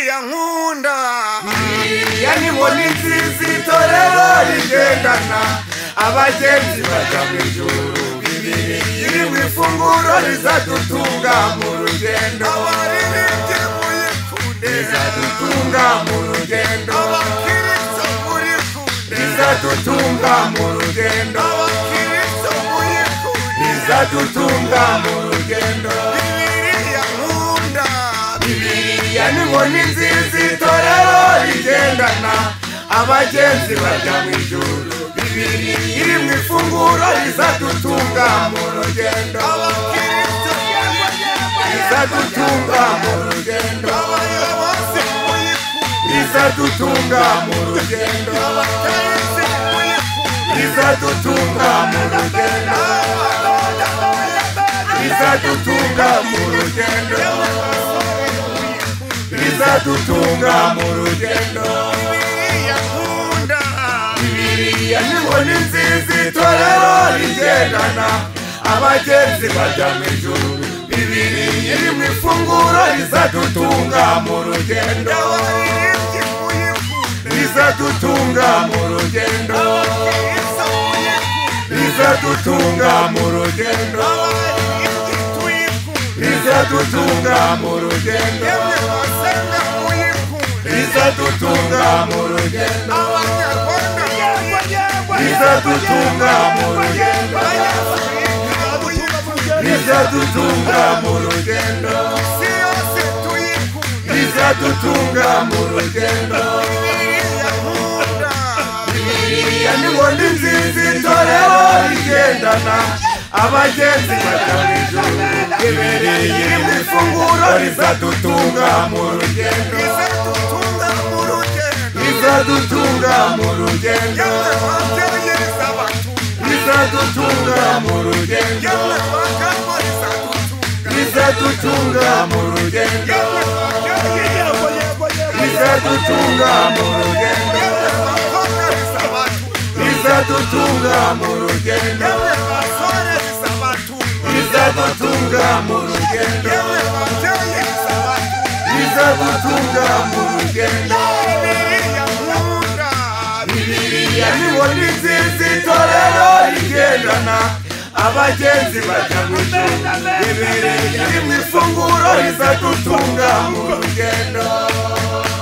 Bibiliya nkunda Bibiliya ni nkoni nziza itorero rigendana abagenzi baja mu ijuru. Bibiliya iri mu ifunguro rizadutunga mu rugendo. abaririmbyi muyikunde Rizadutunga mu rugendo. abakristo muyikunde Rizadutunga mu rugendo. abakristo muyikunde Rizadutunga mu rugendo. Bibiliya nkunda Bibiliya ni nkoni nziza itorero rigendana abagenzi baja mu ijuru. Bibiliya iri mu ifunguro rizadutunga mu rugendo. abakristo Rizadutunga mu rugendo. abayobozi muyikunde Rizadutunga mu rugendo. abategetsi muyikunde Rizadutunga mu rugendo. Rizadutunga mu rugendo. Rizadutunga mu rugendo. Bibiliya nkunda Bibiliya ni nkoni nziza itorero rigendana abagenzi baja mu ijuru. Bibiliya iri mu ifunguro rizadutunga mu rugendo. abaririmbyi muyikunde Rizadutunga mu rugendo. abakristo muyikunde Rizadutunga mu rugendo. abaririmbyi tuyikunde Rizadutunga mu rugendo. yemwe basenga muyikunde Rizadutunga mu rugendo. abanyarwanda Rizadutunga mu rugendo. abanyafurika muyikunde Rizadutunga mu rugendo. isi yose tuyikunde Rizadutunga mu rugendo. Bibiliya nkunda Bibiliya ni nkoni nziza itorero rigendana abagenzi baja mu ijuru. Bibiliya iri mu ifunguro rizadutunga mu rugendo. rizadutunga mu rugendo Rizadutunga mu rugendo. yemwe babyeyi rizabatunga Rizadutunga mu rugendo. yemwe bagabo rizadutunga Rizadutunga mu rugendo. yemwe babyeyi Rizadutunga mu rugendo. yemwe bakobwa rizabatunga Rizadutunga mu rugendo. yemwe basore rizabatunga Rizadutunga mu rugendo. yemwe babyeyi rizabatunga Rizadutunga mu rugendo. Bibiliya nkunda Bibiliya ni nkoni nziza itorero rigendana abagenzi baja mu ijuru. Bibiliya iri mu ifunguro rizadutunga mu rugendo.